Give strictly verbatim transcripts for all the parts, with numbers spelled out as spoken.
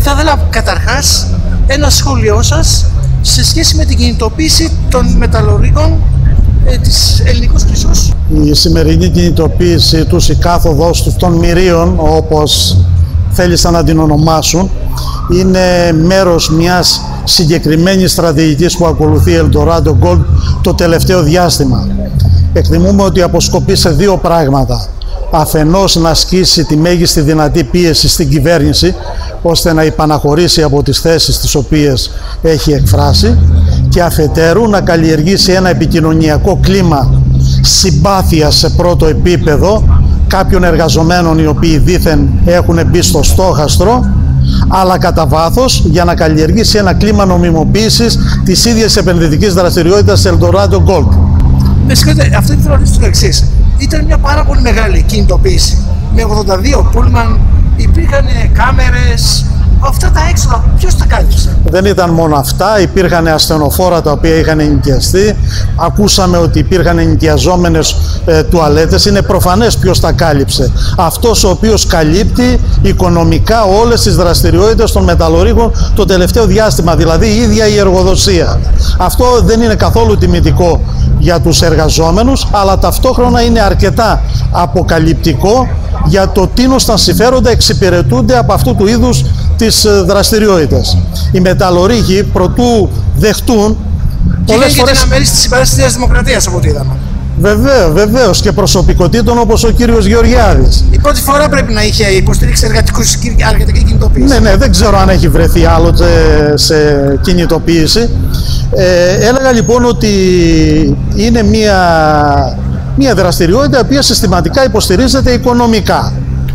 Θα ήθελα καταρχάς ένα σχόλιο σας σε σχέση με την κινητοποίηση των μεταλλουργών ε, της Ελληνικού Χρυσούς. Η σημερινή κινητοποίηση τους, η κάθοδος τους των μυρίων, όπως θέλησαν να την ονομάσουν, είναι μέρος μιας συγκεκριμένης στρατηγικής που ακολουθεί η Eldorado Gold το τελευταίο διάστημα. Εκτιμούμε ότι αποσκοπεί σε δύο πράγματα. Αφενός να ασκήσει τη μέγιστη δυνατή πίεση στην κυβέρνηση, ώστε να υπαναχωρήσει από τις θέσεις τις οποίες έχει εκφράσει, και αφετέρου να καλλιεργήσει ένα επικοινωνιακό κλίμα συμπάθειας σε πρώτο επίπεδο κάποιων εργαζομένων οι οποίοι δήθεν έχουν μπει στο στόχαστρο, αλλά κατά βάθος για να καλλιεργήσει ένα κλίμα νομιμοποίησης της ίδιας επενδυτικής δραστηριότητας Eldorado Gold. Με συγχωρείτε, αυτό ήθελα να ρωτήσω το εξής. Ήταν μια πάρα πολύ μεγάλη κινητοποίηση. Με ογδόντα δύο πούλμαν, υπήρχαν κάμερες, αυτά τα έξοδα ποιος τα κάλυψε? Δεν ήταν μόνο αυτά, υπήρχαν ασθενοφόρα τα οποία είχαν ενοικιαστεί. Ακούσαμε ότι υπήρχαν ενοικιαζόμενες ε, τουαλέτες. Είναι προφανές ποιος τα κάλυψε. Αυτός ο οποίος καλύπτει οικονομικά όλες τις δραστηριότητες των μεταλλουργών το τελευταίο διάστημα, δηλαδή η ίδια η εργοδοσία. Αυτό δεν είναι καθόλου τιμητικό για τους εργαζόμενους, αλλά ταυτόχρονα είναι αρκετά αποκαλυπτικό για το τίνος τα συμφέροντα εξυπηρετούνται από αυτού του είδους τις δραστηριότητες. Οι μεταλλουργοί προτού δεχτούν και πολλές φορές... Και είναι μέλη της συμπαράστασης της Δημοκρατίας, από ό,τι είδαμε. Βεβαίως, βεβαίως, και προσωπικότητων όπως ο κύριος Γεωργιάδης. Η πρώτη φορά πρέπει να είχε υποστηρίξει εργατικούς, εργατική κινητοποίηση. Ναι, ναι, δεν ξέρω αν έχει βρεθεί άλλοτε σε κινητοποίηση. Ε, έλεγα λοιπόν ότι είναι μια, μια δραστηριότητα η οποία συστηματικά υποστηρίζεται οικονομικά.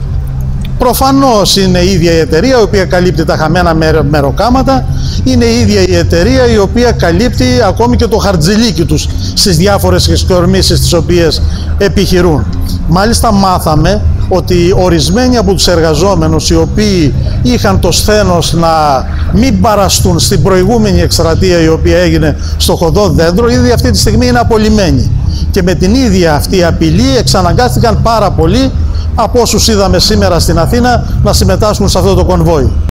Προφανώς είναι η ίδια η εταιρεία η οποία καλύπτει τα χαμένα μεροκάματα, είναι η ίδια η εταιρεία η οποία καλύπτει ακόμη και το χαρτζηλίκι τους στις διάφορες εξοικονομήσεις τις οποίες επιχειρούν. Μάλιστα μάθαμε ότι ορισμένοι από τους εργαζόμενους οι οποίοι είχαν το σθένος να μην παραστούν στην προηγούμενη εκστρατεία η οποία έγινε στο Χωδό Δέντρο, ήδη αυτή τη στιγμή είναι απολυμμένοι. Και με την ίδια αυτή απειλή εξαναγκάστηκαν πάρα πολλοί από όσους είδαμε σήμερα στην Αθήνα να συμμετάσχουν σε αυτό το κονβόι.